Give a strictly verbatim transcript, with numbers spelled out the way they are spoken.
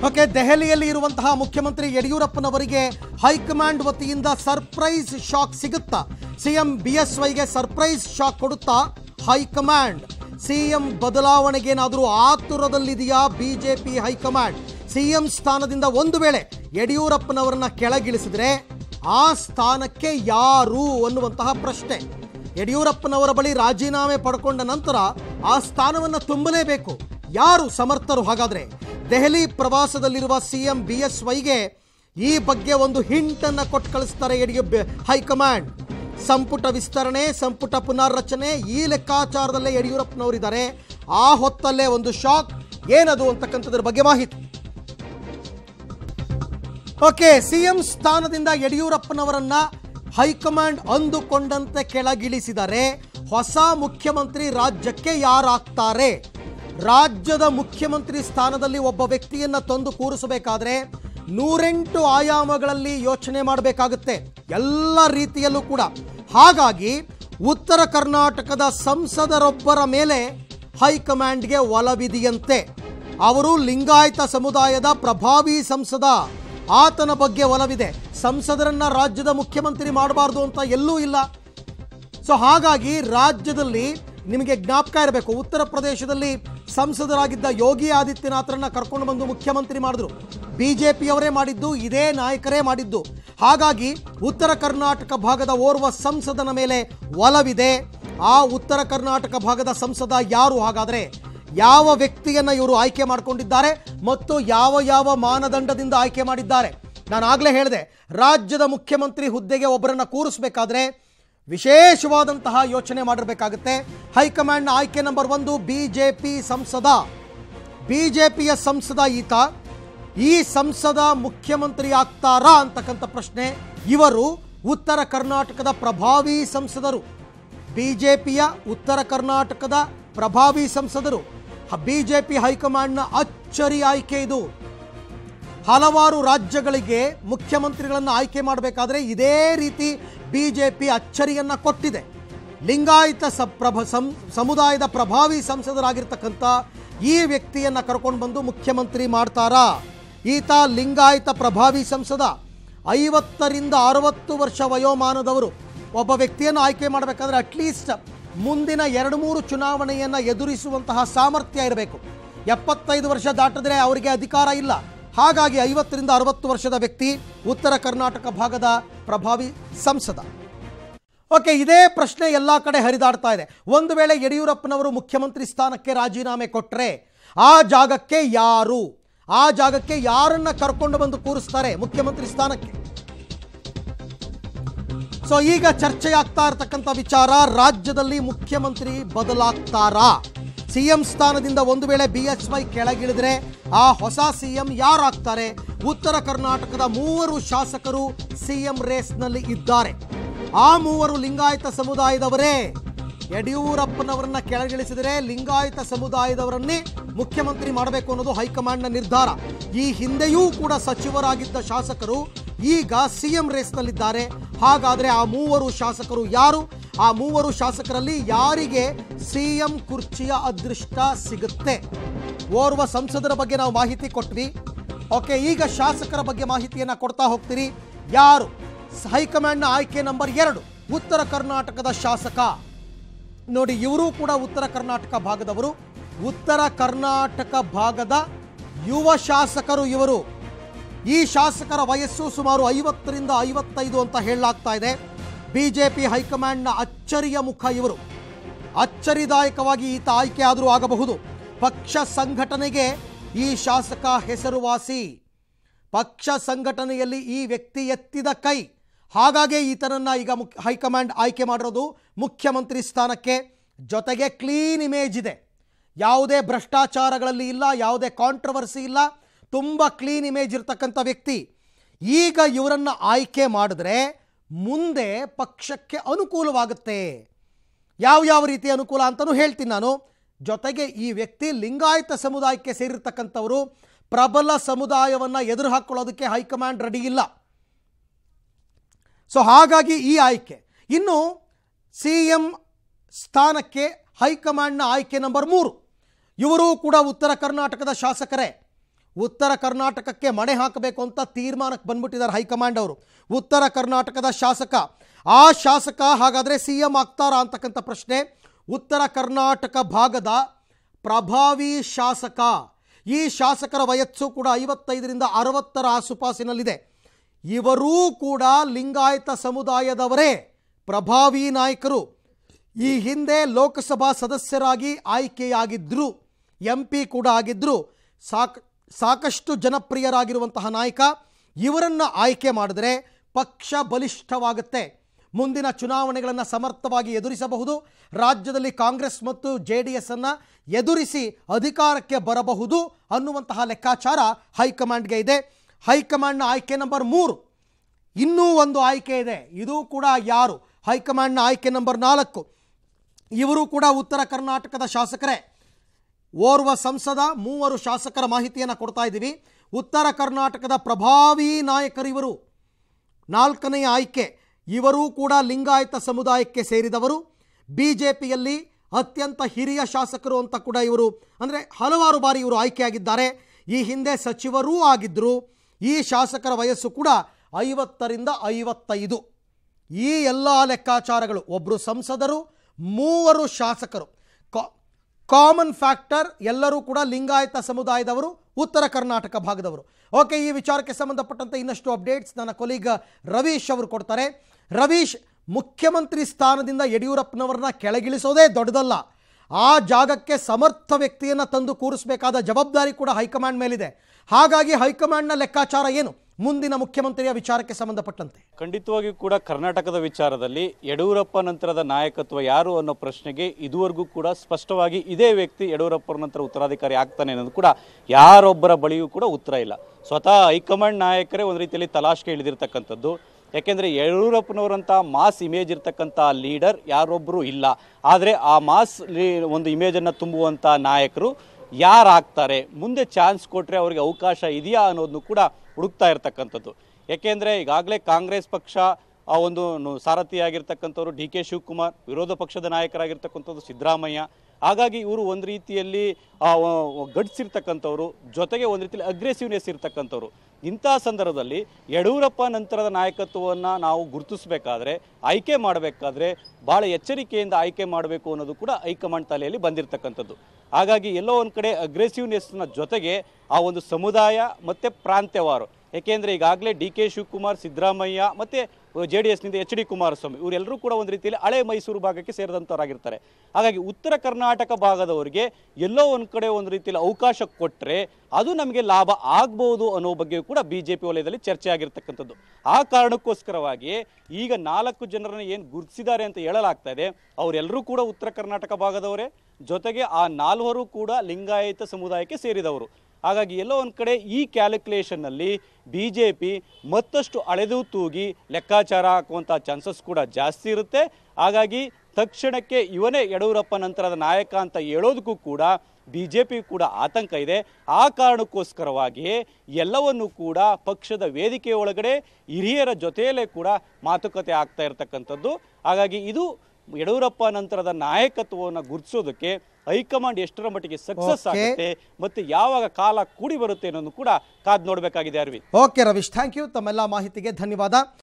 Okay, ದೆಹಲಿಯಲ್ಲಿ ಇರುವಂತಹ ಮುಖ್ಯಮಂತ್ರಿ ಯಡಿಯೂರಪ್ಪನವರಿಗೆ ಹೈಕಮಾಂಡ್ ವತಿಯಿಂದ ಸರ್ಪ್ರೈಸ್ ಶಾಕ್ ಸಿಗುತ್ತಾ? ಸಿಎಂ ಬಿಎಸ್ವೈಗೆ ಸರ್ಪ್ರೈಸ್ ಶಾಕ್ ಕೊಡುತ್ತಾ ಹೈಕಮಾಂಡ್? ಸಿಎಂ ಬದಲಾವಣೆಗೇನಾದರೂ ಆತುರದಲ್ಲಿದೆಯಾ ಬಿಜೆಪಿ ಹೈಕಮಾಂಡ್? ಸಿಎಂ ಸ್ಥಾನದಿಂದ ಒಂದು ವೇಳೆ ಯಡಿಯೂರಪ್ಪನವರನ್ನ ಕೆಳಗಿಳಿಸಿದ್ರೆ ಆ ಸ್ಥಾನಕ್ಕೆ ಯಾರು ಅನ್ನುವಂತಹ ಪ್ರಶ್ನೆ. ಯಡಿಯೂರಪ್ಪನವರ ಬಳಿ ರಾಜೀನಾಮೆ ಪಡ್ಕೊಂಡ ನಂತರ ಆ ಸ್ಥಾನವನ್ನು ತುಂಬಲೇಬೇಕು. ಯಾರು ಸಮರ್ಥರು? ಹಾಗಾದ್ರೆ ದೆಹಲಿ ಪ್ರವಾಸದಲ್ಲಿರುವ ಸಿಎಂ ಬಿಎಸ್ವೈಗೆ ಈ ಬಗ್ಗೆ ಒಂದು ಹಿಂಟ್ ಅನ್ನು ಕೊಟ್ಟು ಕಳಿಸ್ತಾರೆ ಯಡಿಯೂರಪ್ಪ ಹೈಕಮಾಂಡ್. ಸಂಪುಟ ವಿಸ್ತರಣೆ, ಸಂಪುಟ ಪುನರ್ರಚನೆ ಈ ಲೆಕ್ಕಾಚಾರದಲ್ಲೇ ಯಡಿಯೂರಪ್ಪನವರಿದ್ದಾರೆ. ಆ ಹೊತ್ತಲ್ಲೇ ಒಂದು ಶಾಕ್. ಏನದು ಅಂತಕ್ಕಂಥದ್ರ ಬಗ್ಗೆ ಮಾಹಿತಿ. ಓಕೆ, ಸಿಎಂ ಸ್ಥಾನದಿಂದ ಯಡಿಯೂರಪ್ಪನವರನ್ನ ಹೈಕಮಾಂಡ್ ಅಂದುಕೊಂಡಂತೆ ಕೆಳಗಿಳಿಸಿದರೆ ಹೊಸ ಮುಖ್ಯಮಂತ್ರಿ ರಾಜ್ಯಕ್ಕೆ ಯಾರಾಗ್ತಾರೆ? ರಾಜ್ಯದ ಮುಖ್ಯಮಂತ್ರಿ ಸ್ಥಾನದಲ್ಲಿ ಒಬ್ಬ ವ್ಯಕ್ತಿಯನ್ನ ತಂದು ಕೂರಿಸಬೇಕಾದ್ರೆ ನೂರೆಂಟು ಆಯಾಮಗಳಲ್ಲಿ ಯೋಚನೆ ಮಾಡಬೇಕಾಗುತ್ತೆ, ಎಲ್ಲ ರೀತಿಯಲ್ಲೂ ಕೂಡ. ಹಾಗಾಗಿ ಉತ್ತರ ಕರ್ನಾಟಕದ ಸಂಸದರೊಬ್ಬರ ಮೇಲೆ ಹೈಕಮಾಂಡ್ಗೆ ಒಲವಿದೆಯಂತೆ. ಅವರು ಲಿಂಗಾಯತ ಸಮುದಾಯದ ಪ್ರಭಾವಿ ಸಂಸದ, ಆತನ ಬಗ್ಗೆ ಒಲವಿದೆ. ಸಂಸದರನ್ನ ರಾಜ್ಯದ ಮುಖ್ಯಮಂತ್ರಿ ಮಾಡಬಾರ್ದು ಅಂತ ಎಲ್ಲೂ ಇಲ್ಲ. ಸೊ ಹಾಗಾಗಿ ರಾಜ್ಯದಲ್ಲಿ ನಿಮಗೆ ಜ್ಞಾಪಕ ಇರಬೇಕು, ಉತ್ತರ ಪ್ರದೇಶದಲ್ಲಿ ಸಂಸದರಾಗಿದ್ದ ಯೋಗಿ ಆದಿತ್ಯನಾಥರನ್ನ ಕರ್ಕೊಂಡು ಬಂದು ಮುಖ್ಯಮಂತ್ರಿ ಮಾಡಿದ್ರು. ಬಿಜೆಪಿಯವರೇ ಮಾಡಿದ್ದು, ಇದೇ ನಾಯಕರೇ ಮಾಡಿದ್ದು. ಹಾಗಾಗಿ ಉತ್ತರ ಕರ್ನಾಟಕ ಭಾಗದ ಓರ್ವ ಸಂಸದನ ಮೇಲೆ ಒಲವಿದೆ. ಆ ಉತ್ತರ ಕರ್ನಾಟಕ ಭಾಗದ ಸಂಸದ ಯಾರು? ಹಾಗಾದ್ರೆ ಯಾವ ವ್ಯಕ್ತಿಯನ್ನ ಇವರು ಆಯ್ಕೆ ಮಾಡಿಕೊಂಡಿದ್ದಾರೆ ಮತ್ತು ಯಾವ ಯಾವ ಮಾನದಂಡದಿಂದ ಆಯ್ಕೆ ಮಾಡಿದ್ದಾರೆ? ನಾನು ಆಗಲೇ ಹೇಳಿದೆ, ರಾಜ್ಯದ ಮುಖ್ಯಮಂತ್ರಿ ಹುದ್ದೆಗೆ ಒಬ್ಬರನ್ನ ಕೂರಿಸಬೇಕಾದ್ರೆ ವಿಶೇಷವಾದಂತಹ ಯೋಚನೆ ಮಾಡಿರಬೇಕಾಗುತ್ತೆ. ಹೈಕಮಾಂಡ್ನ ಆಯ್ಕೆ ನಂಬರ್ ಒಂದು ಬಿಜೆಪಿ ಸಂಸದ. ಬಿಜೆಪಿಯ ಸಂಸದ ಈತ. ಈ ಸಂಸದ ಮುಖ್ಯಮಂತ್ರಿ ಆಗ್ತಾರಾ ಅಂತಕ್ಕಂಥ ಪ್ರಶ್ನೆ. ಇವರು ಉತ್ತರ ಕರ್ನಾಟಕದ ಪ್ರಭಾವಿ ಸಂಸದರು. ಬಿಜೆಪಿಯ ಉತ್ತರ ಕರ್ನಾಟಕದ ಪ್ರಭಾವಿ ಸಂಸದರು. ಬಿಜೆಪಿ ಹೈಕಮಾಂಡ್ನ ಅಚ್ಚರಿ ಆಯ್ಕೆ ಇದು. ಹಲವಾರು ರಾಜ್ಯಗಳಿಗೆ ಮುಖ್ಯಮಂತ್ರಿಗಳನ್ನು ಆಯ್ಕೆ ಮಾಡಬೇಕಾದ್ರೆ ಇದೇ ರೀತಿ ಬಿಜೆಪಿ ಅಚ್ಚರಿಯನ್ನ ಕೊಟ್ಟಿದೆ. ಲಿಂಗಾಯತ ಪ್ರಭ ಸಮುದಾಯದ ಪ್ರಭಾವಿ ಸಂಸದರಾಗಿರ್ತಕ್ಕಂಥ ಈ ವ್ಯಕ್ತಿಯನ್ನ ಕರ್ಕೊಂಡು ಬಂದು ಮುಖ್ಯಮಂತ್ರಿ ಮಾಡ್ತಾರಾ? ಈತ ಲಿಂಗಾಯತ ಪ್ರಭಾವಿ ಸಂಸದ, ಐವತ್ತರಿಂದ ಅರವತ್ತು ವರ್ಷ ವಯೋಮಾನದವರು. ಒಬ್ಬ ವ್ಯಕ್ತಿಯನ್ನು ಆಯ್ಕೆ ಮಾಡಬೇಕಾದ್ರೆ ಅಟ್ಲೀಸ್ಟ್ ಮುಂದಿನ ಎರಡು ಮೂರು ಚುನಾವಣೆಯನ್ನು ಎದುರಿಸುವಂತಹ ಸಾಮರ್ಥ್ಯ ಇರಬೇಕು. ಎಪ್ಪತ್ತೈದು ವರ್ಷ ದಾಟಿದ್ರೆ ಅವರಿಗೆ ಅಧಿಕಾರ ಇಲ್ಲ. ಹಾಗಾಗಿ ಐವತ್ತರಿಂದ ಅರವತ್ತು ವರ್ಷದ ವ್ಯಕ್ತಿ, ಉತ್ತರ ಕರ್ನಾಟಕ ಭಾಗದ ಪ್ರಭಾವಿ ಸಂಸದ. ಓಕೆ, ಇದೇ ಪ್ರಶ್ನೆ ಎಲ್ಲ ಕಡೆ ಹರಿದಾಡ್ತಾ ಇದೆ. ಒಂದು ವೇಳೆ ಯಡಿಯೂರಪ್ಪನವರು ಮುಖ್ಯಮಂತ್ರಿ ಸ್ಥಾನಕ್ಕೆ ರಾಜೀನಾಮೆ ಕೊಟ್ಟರೆ ಆ ಜಾಗಕ್ಕೆ ಯಾರು? ಆ ಜಾಗಕ್ಕೆ ಯಾರನ್ನ ಕರ್ಕೊಂಡು ಬಂದು ಕೂರಿಸ್ತಾರೆ ಮುಖ್ಯಮಂತ್ರಿ ಸ್ಥಾನಕ್ಕೆ? ಸೊ ಈಗ ಚರ್ಚೆಯಾಗ್ತಾ ಇರತಕ್ಕಂಥ ವಿಚಾರ, ರಾಜ್ಯದಲ್ಲಿ ಮುಖ್ಯಮಂತ್ರಿ ಬದಲಾಗ್ತಾರಾ? ಸಿಎಂ ಸ್ಥಾನದಿಂದ ಒಂದು ವೇಳೆ ಬಿಎಸ್ವೈ ಕೆಳಗಿಳಿದ್ರೆ ಆ ಹೊಸ ಸಿಎಂ ಯಾರಾಗ್ತಾರೆ? ಉತ್ತರ ಕರ್ನಾಟಕದ ಮೂವರು ಶಾಸಕರು ಸಿಎಂ ರೇಸ್ನಲ್ಲಿ ಇದ್ದಾರೆ. ಆ ಮೂವರು ಲಿಂಗಾಯತ ಸಮುದಾಯದವರೇ. ಯಡಿಯೂರಪ್ಪನವರನ್ನ ಕೆಳಗಿಳಿಸಿದರೆ ಲಿಂಗಾಯತ ಸಮುದಾಯದವರನ್ನೇ ಮುಖ್ಯಮಂತ್ರಿ ಮಾಡಬೇಕು ಅನ್ನೋದು ಹೈಕಮಾಂಡ್ನ ನಿರ್ಧಾರ. ಈ ಹಿಂದೆಯೂ ಕೂಡ ಸಚಿವರಾಗಿದ್ದ ಶಾಸಕರು ಈಗ ಸಿಎಂ ರೇಸ್ನಲ್ಲಿದ್ದಾರೆ. ಹಾಗಾದ್ರೆ ಆ ಮೂವರು ಶಾಸಕರು ಯಾರು? ಆ ಮೂವರು ಶಾಸಕರಲ್ಲಿ ಯಾರಿಗೆ ಸಿಎಂ ಕುರ್ಚಿಯ ಅದೃಷ್ಟ ಸಿಗುತ್ತೆ? ಓರ್ವ ಸಂಸದರ ಬಗ್ಗೆ ನಾವು ಮಾಹಿತಿ ಕೊಟ್ವಿ. ಓಕೆ, ಈಗ ಶಾಸಕರ ಬಗ್ಗೆ ಮಾಹಿತಿಯನ್ನು ಕೊಡ್ತಾ ಹೋಗ್ತೀರಿ. ಯಾರು? ಹೈಕಮಾಂಡ್ನ ಆಯ್ಕೆ ನಂಬರ್ ಎರಡು, ಉತ್ತರ ಕರ್ನಾಟಕದ ಶಾಸಕ. ನೋಡಿ, ಇವರು ಕೂಡ ಉತ್ತರ ಕರ್ನಾಟಕ ಭಾಗದವರು. ಉತ್ತರ ಕರ್ನಾಟಕ ಭಾಗದ ಯುವ ಶಾಸಕರು ಇವರು. ಈ ಶಾಸಕರ ವಯಸ್ಸು ಸುಮಾರು ಐವತ್ತರಿಂದ ಐವತ್ತೈದು ಅಂತ ಹೇಳಲಾಗ್ತಾ ಇದೆ. ಬಿಜೆಪಿ ಹೈಕಮಾಂಡ್ನ ಅಚ್ಚರಿಯ ಮುಖ ಇವರು. ಅಚ್ಚರಿದಾಯಕವಾಗಿ ಈತ ಆಯ್ಕೆ ಆದರೂ ಆಗಬಹುದು. ಪಕ್ಷ ಸಂಘಟನೆಗೆ ಈ ಶಾಸಕ ಹೆಸರುವಾಸಿ. ಪಕ್ಷ ಸಂಘಟನೆಯಲ್ಲಿ ಈ ವ್ಯಕ್ತಿ ಎತ್ತಿದ ಕೈ. ಹಾಗಾಗಿ ಈತನನ್ನ ಈಗ ಮುಖ್ಯ ಹೈಕಮಾಂಡ್ ಆಯ್ಕೆ ಮಾಡಿರೋದು ಮುಖ್ಯಮಂತ್ರಿ ಸ್ಥಾನಕ್ಕೆ. ಜೊತೆಗೆ ಕ್ಲೀನ್ ಇಮೇಜ್ ಇದೆ, ಯಾವುದೇ ಭ್ರಷ್ಟಾಚಾರಗಳಲ್ಲಿ ಇಲ್ಲ, ಯಾವುದೇ ಕಾಂಟ್ರವರ್ಸಿ ಇಲ್ಲ, ತುಂಬ ಕ್ಲೀನ್ ಇಮೇಜ್ ಇರ್ತಕ್ಕಂಥ ವ್ಯಕ್ತಿ. ಈಗ ಇವರನ್ನ ಆಯ್ಕೆ ಮಾಡಿದ್ರೆ ಮುಂದೆ ಪಕ್ಷಕ್ಕೆ ಅನುಕೂಲವಾಗುತ್ತೆ. ಯಾವ ಯಾವ ರೀತಿ ಅನುಕೂಲ ಅಂತಲೂ ಹೇಳ್ತೀನಿ ನಾನು. ಜೊತೆಗೆ ಈ ವ್ಯಕ್ತಿ ಲಿಂಗಾಯತ ಸಮುದಾಯಕ್ಕೆ ಸೇರಿರ್ತಕ್ಕಂಥವರು. ಪ್ರಬಲ ಸಮುದಾಯವನ್ನು ಎದುರು ಹಾಕೊಳ್ಳೋದಕ್ಕೆ ಹೈಕಮಾಂಡ್ ರೆಡಿ ಇಲ್ಲ. ಸೊ ಹಾಗಾಗಿ ಈ ಆಯ್ಕೆ. ಇನ್ನು ಸಿ ಎಂ ಸ್ಥಾನಕ್ಕೆ ಹೈಕಮಾಂಡ್ನ ಆಯ್ಕೆ ನಂಬರ್ ಮೂರು. ಇವರು ಕೂಡ ಉತ್ತರ ಕರ್ನಾಟಕದ ಶಾಸಕರೇ. ಉತ್ತರ ಕರ್ನಾಟಕಕ್ಕೆ ಮಣೆ ಹಾಕಬೇಕು ಅಂತ ತೀರ್ಮಾನಕ್ಕೆ ಬಂದ್ಬಿಟ್ಟಿದ್ದಾರೆ ಹೈಕಮಾಂಡ್ ಅವರು. ಉತ್ತರ ಕರ್ನಾಟಕದ ಶಾಸಕ, ಆ ಶಾಸಕ ಹಾಗಾದರೆ ಸಿ ಎಂ ಆಗ್ತಾರಾ ಅಂತಕ್ಕಂಥ ಪ್ರಶ್ನೆ. ಉತ್ತರ ಕರ್ನಾಟಕ ಭಾಗದ ಪ್ರಭಾವಿ ಶಾಸಕ, ಈ ಶಾಸಕರ ವಯಸ್ಸು ಕೂಡ ಐವತ್ತೈದರಿಂದ ಅರವತ್ತರ ಆಸುಪಾಸಿನಲ್ಲಿದೆ. ಇವರೂ ಕೂಡ ಲಿಂಗಾಯತ ಸಮುದಾಯದವರೇ, ಪ್ರಭಾವಿ ನಾಯಕರು. ಈ ಹಿಂದೆ ಲೋಕಸಭಾ ಸದಸ್ಯರಾಗಿ ಆಯ್ಕೆಯಾಗಿದ್ದರು, ಎಂ ಪಿ ಕೂಡ ಆಗಿದ್ದರು. ಸಾಕ್ ಸಾಕಷ್ಟು ಜನಪ್ರಿಯರಾಗಿರುವಂತಹ ನಾಯಕ. ಇವರನ್ನು ಆಯ್ಕೆ ಮಾಡಿದರೆ ಪಕ್ಷ ಬಲಿಷ್ಠವಾಗುತ್ತೆ, ಮುಂದಿನ ಚುನಾವಣೆಗಳನ್ನು ಸಮರ್ಥವಾಗಿ ಎದುರಿಸಬಹುದು, ರಾಜ್ಯದಲ್ಲಿ ಕಾಂಗ್ರೆಸ್ ಮತ್ತು ಜೆ ಡಿ ಎಸ್ ಅನ್ನು ಎದುರಿಸಿ ಅಧಿಕಾರಕ್ಕೆ ಬರಬಹುದು ಅನ್ನುವಂತಹ ಲೆಕ್ಕಾಚಾರ ಹೈಕಮಾಂಡ್ಗೆ ಇದೆ. ಹೈಕಮಾಂಡ್ನ ಆಯ್ಕೆ ನಂಬರ್ ಮೂರು. ಇನ್ನೂ ಒಂದು ಆಯ್ಕೆ ಇದೆ, ಇದು ಕೂಡ ಯಾರು? ಹೈಕಮಾಂಡ್ನ ಆಯ್ಕೆ ನಂಬರ್ ನಾಲ್ಕು. ಇವರು ಕೂಡ ಉತ್ತರ ಕರ್ನಾಟಕದ ಶಾಸಕರೇ. ಓರ್ವ ಸಂಸದ, ಮೂವರು ಶಾಸಕರ ಮಾಹಿತಿಯನ್ನು ಕೊಡ್ತಾ ಇದ್ದೀವಿ. ಉತ್ತರ ಕರ್ನಾಟಕದ ಪ್ರಭಾವಿ ನಾಯಕರಿವರು. ನಾಲ್ಕನೆಯ ಆಯ್ಕೆ, ಇವರೂ ಕೂಡ ಲಿಂಗಾಯತ ಸಮುದಾಯಕ್ಕೆ ಸೇರಿದವರು. ಬಿ ಜೆ ಪಿಯಲ್ಲಿ ಅತ್ಯಂತ ಹಿರಿಯ ಶಾಸಕರು ಅಂತ ಕೂಡ ಇವರು, ಅಂದರೆ ಹಲವಾರು ಬಾರಿ ಇವರು ಆಯ್ಕೆಯಾಗಿದ್ದಾರೆ. ಈ ಹಿಂದೆ ಸಚಿವರೂ ಆಗಿದ್ದರು. ಈ ಶಾಸಕರ ವಯಸ್ಸು ಕೂಡ ಐವತ್ತರಿಂದ ಐವತ್ತೈದು. ಈ ಎಲ್ಲ ಲೆಕ್ಕಾಚಾರಗಳು, ಒಬ್ಬರು ಸಂಸದರು, ಮೂವರು ಶಾಸಕರು, ಕಾಮನ್ ಫ್ಯಾಕ್ಟರ್, ಎಲ್ಲರೂ ಕೂಡ ಲಿಂಗಾಯತ ಸಮುದಾಯದವರು, ಉತ್ತರ ಕರ್ನಾಟಕ ಭಾಗದವರು. ಓಕೆ, ಈ ವಿಚಾರಕ್ಕೆ ಸಂಬಂಧಪಟ್ಟಂತೆ ಇನ್ನಷ್ಟು ಅಪ್ಡೇಟ್ಸ್ ನನ್ನ ಕೊಲೀಗ್ ರವೀಶ್ ಅವರು ಕೊಡ್ತಾರೆ. ರವೀಶ್, ಮುಖ್ಯಮಂತ್ರಿ ಸ್ಥಾನದಿಂದ ಯಡಿಯೂರಪ್ಪನವರನ್ನ ಕೆಳಗಿಳಿಸೋದೇ ದೊಡ್ಡದಲ್ಲ, ಆ ಜಾಗಕ್ಕೆ ಸಮರ್ಥ ವ್ಯಕ್ತಿಯನ್ನು ತಂದು ಕೂರಿಸಬೇಕಾದ ಜವಾಬ್ದಾರಿ ಕೂಡ ಹೈಕಮಾಂಡ್ ಮೇಲಿದೆ. ಹಾಗಾಗಿ ಹೈಕಮಾಂಡ್ನ ಲೆಕ್ಕಾಚಾರ ಏನು ಮುಂದಿನ ಮುಖ್ಯಮಂತ್ರಿಯ ವಿಚಾರಕ್ಕೆ ಸಂಬಂಧಪಟ್ಟಂತೆ? ಖಂಡಿತವಾಗಿಯೂ ಕೂಡ ಕರ್ನಾಟಕದ ವಿಚಾರದಲ್ಲಿ ಯಡಿಯೂರಪ್ಪ ನಂತರದ ನಾಯಕತ್ವ ಯಾರು ಅನ್ನೋ ಪ್ರಶ್ನೆಗೆ ಇದುವರೆಗೂ ಕೂಡ ಸ್ಪಷ್ಟವಾಗಿ ಇದೇ ವ್ಯಕ್ತಿ ಯಡಿಯೂರಪ್ಪರ ನಂತರ ಉತ್ತರಾಧಿಕಾರಿ ಆಗ್ತಾನೆ ಅನ್ನೋದು ಕೂಡ ಯಾರೊಬ್ಬರ ಬಳಿಯೂ ಕೂಡ ಉತ್ತರ ಇಲ್ಲ. ಸ್ವತಃ ಹೈಕಮಾಂಡ್ ನಾಯಕರೇ ಒಂದು ರೀತಿಯಲ್ಲಿ ತಲಾಶ್ಗೆ ಇಳಿದಿರ್ತಕ್ಕಂಥದ್ದು. ಯಾಕೆಂದರೆ ಯಡಿಯೂರಪ್ಪನವರಂಥ ಮಾಸ್ ಇಮೇಜ್ ಇರ್ತಕ್ಕಂಥ ಲೀಡರ್ ಯಾರೊಬ್ಬರು ಇಲ್ಲ. ಆದರೆ ಆ ಮಾಸ್ ಒಂದು ಇಮೇಜನ್ನು ತುಂಬುವಂಥ ನಾಯಕರು ಯಾರಾಗ್ತಾರೆ, ಮುಂದೆ ಚಾನ್ಸ್ ಕೊಟ್ಟರೆ ಅವರಿಗೆ ಅವಕಾಶ ಇದೆಯಾ ಅನ್ನೋದನ್ನು ಕೂಡ ಹುಡುಕ್ತಾ ಇರ್ತಕ್ಕಂಥದ್ದು. ಯಾಕೆಂದರೆ ಈಗಾಗಲೇ ಕಾಂಗ್ರೆಸ್ ಪಕ್ಷ ಆ ಒಂದು ಸಾರಥಿಯಾಗಿರ್ತಕ್ಕಂಥವ್ರು ಡಿ ಕೆ ಶಿವಕುಮಾರ್, ವಿರೋಧ ಪಕ್ಷದ ನಾಯಕರಾಗಿರ್ತಕ್ಕಂಥದ್ದು ಸಿದ್ದರಾಮಯ್ಯ. ಹಾಗಾಗಿ ಇವರು ಒಂದು ರೀತಿಯಲ್ಲಿ ಗಟ್ಸ್ ಇರ್ತಕ್ಕಂಥವ್ರು, ಜೊತೆಗೆ ಒಂದು ರೀತಿಯಲ್ಲಿ ಅಗ್ರೆಸಿವ್ನೆಸ್ ಇರ್ತಕ್ಕಂಥವ್ರು. ಇಂಥ ಸಂದರ್ಭದಲ್ಲಿ ಯಡಿಯೂರಪ್ಪ ನಂತರದ ನಾಯಕತ್ವವನ್ನು ನಾವು ಗುರುತಿಸಬೇಕಾದ್ರೆ, ಆಯ್ಕೆ ಮಾಡಬೇಕಾದ್ರೆ ಭಾಳ ಎಚ್ಚರಿಕೆಯಿಂದ ಆಯ್ಕೆ ಮಾಡಬೇಕು ಅನ್ನೋದು ಕೂಡ ಹೈಕಮಾಂಡ್ ತಲೆಯಲ್ಲಿ ಬಂದಿರತಕ್ಕಂಥದ್ದು. ಹಾಗಾಗಿ ಎಲ್ಲೋ ಒಂದು ಕಡೆ ಅಗ್ರೆಸಿವ್ನೆಸ್ನ ಜೊತೆಗೆ ಆ ಒಂದು ಸಮುದಾಯ ಮತ್ತು ಪ್ರಾಂತ್ಯವಾರು, ಏಕೆಂದರೆ ಈಗಾಗಲೇ ಡಿ ಕೆ ಶಿವಕುಮಾರ್, ಸಿದ್ದರಾಮಯ್ಯ ಮತ್ತು ಜೆ ಡಿ ಎಸ್ನಿಂದ ಎಚ್ ಡಿ ಕುಮಾರಸ್ವಾಮಿ ಇವರೆಲ್ಲರೂ ಕೂಡ ಒಂದು ರೀತಿಯಲ್ಲಿ ಹಳೆ ಮೈಸೂರು ಭಾಗಕ್ಕೆ ಸೇರಿದಂಥವರಾಗಿರ್ತಾರೆ. ಹಾಗಾಗಿ ಉತ್ತರ ಕರ್ನಾಟಕ ಭಾಗದವರಿಗೆ ಎಲ್ಲೋ ಒಂದು ಕಡೆ ಒಂದು ರೀತಿಯಲ್ಲಿ ಅವಕಾಶ ಕೊಟ್ಟರೆ ಅದು ನಮಗೆ ಲಾಭ ಆಗ್ಬೋದು ಅನ್ನೋ ಬಗ್ಗೆಯೂ ಕೂಡ ಬಿ ಜೆ ಪಿ ವಲಯದಲ್ಲಿ ಚರ್ಚೆ ಆಗಿರ್ತಕ್ಕಂಥದ್ದು. ಆ ಕಾರಣಕ್ಕೋಸ್ಕರವಾಗಿ ಈಗ ನಾಲ್ಕು ಜನರನ್ನು ಏನು ಗುರುತಿಸಿದ್ದಾರೆ ಅಂತ ಹೇಳಲಾಗ್ತಾ ಇದೆ, ಅವರೆಲ್ಲರೂ ಕೂಡ ಉತ್ತರ ಕರ್ನಾಟಕ ಭಾಗದವರೇ, ಜೊತೆಗೆ ಆ ನಾಲ್ವರು ಕೂಡ ಲಿಂಗಾಯತ ಸಮುದಾಯಕ್ಕೆ ಸೇರಿದವರು. ಹಾಗಾಗಿ ಎಲ್ಲೋ ಒಂದು ಕಡೆ ಈ ಕ್ಯಾಲ್ಕುಲೇಷನ್ನಲ್ಲಿ ಬಿ ಜೆ ಪಿ ಮತ್ತಷ್ಟು ಅಳೆದು ತೂಗಿ ಲೆಕ್ಕಾಚಾರ ಹಾಕುವಂಥ ಚಾನ್ಸಸ್ ಕೂಡ ಜಾಸ್ತಿ ಇರುತ್ತೆ. ಹಾಗಾಗಿ ತಕ್ಷಣಕ್ಕೆ ಇವನೇ ಯಡಿಯೂರಪ್ಪ ನಂತರದ ನಾಯಕ ಅಂತ ಹೇಳೋದಕ್ಕೂ ಕೂಡ ಬಿ ಜೆ ಪಿ ಕೂಡ ಆತಂಕ ಇದೆ. ಆ ಕಾರಣಕ್ಕೋಸ್ಕರವಾಗಿಯೇ ಎಲ್ಲವನ್ನೂ ಕೂಡ ಪಕ್ಷದ ವೇದಿಕೆ ಒಳಗಡೆ ಹಿರಿಯರ ಜೊತೆಯಲ್ಲೇ ಕೂಡ ಮಾತುಕತೆ ಆಗ್ತಾ ಇರತಕ್ಕಂಥದ್ದು. ಹಾಗಾಗಿ ಇದು ಯಡಿಯೂರಪ್ಪ ನಂತರದ ನಾಯಕತ್ವವನ್ನು ಗುರುತಿಸೋದಕ್ಕೆ ಹೈಕಮಾಂಡ್ ಎಷ್ಟರ ಮಟ್ಟಿಗೆ ಸಕ್ಸಸ್ ಆಗುತ್ತೆ ಮತ್ತೆ ಯಾವಾಗ ಕಾಲ ಕೂಡಿ ಬರುತ್ತೆ ಅನ್ನೋದು ಕೂಡ ಕಾದು ನೋಡಬೇಕಾಗಿದೆ. Arvind. Okay Ravish, thank you. ತಮ್ಮೆಲ್ಲ ಮಾಹಿತಿಗೆ ಧನ್ಯವಾದ.